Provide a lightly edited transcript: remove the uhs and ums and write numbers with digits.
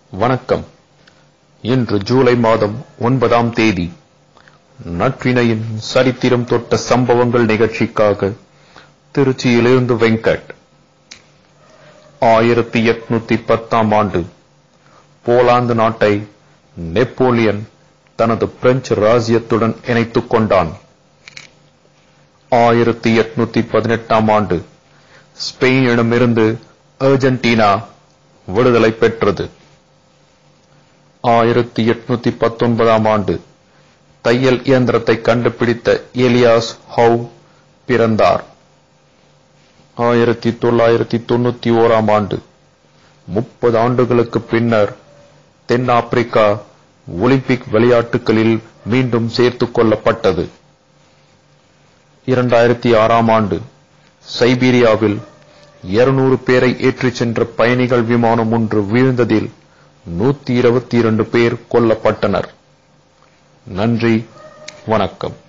வணக்கம். இன்று ஜூலை மாதம் 9ஆம் தேதி. நற்றினையின் சரித்திரம் தொட்ட சம்பவங்கள் நிகழ்ச்சிக்காக திருச்சியிலிருந்து வெங்கட். 1810ஆம் ஆண்டு போலாந்து நாட்டை நெப்போலியன் தனது பிரெஞ்சு ராஜ்யத்துடன் இணைத்துக் கொண்டான். 1818ஆம் ஆண்டு ஸ்பெயினிடமிருந்து அர்ஜென்டினா விடுதலை பெற்றது. 1819ஆம் ஆண்டு தையல் இயந்திரத்தை கண்டுபிடித்த எலியாஸ் ஹவ் பிறந்தார். 1991ஆம் ஆண்டு 30 ஆண்டுகளுக்கு பின்னர் தென்னாப்பிரிக்கா ஒலிம்பிக் விளையாட்டுகளில் மீண்டும் சேர்த்துக் கொள்ளப்பட்டது. 2006ஆம் ஆண்டு சைபீரியாவில் 200 பேரை ஏற்றிச் சென்ற பயணிகள் விமானம் ஒன்று வீழ்ந்ததில் 122 பேர் கொல்லப்பட்டனர். நன்றி, வணக்கம்.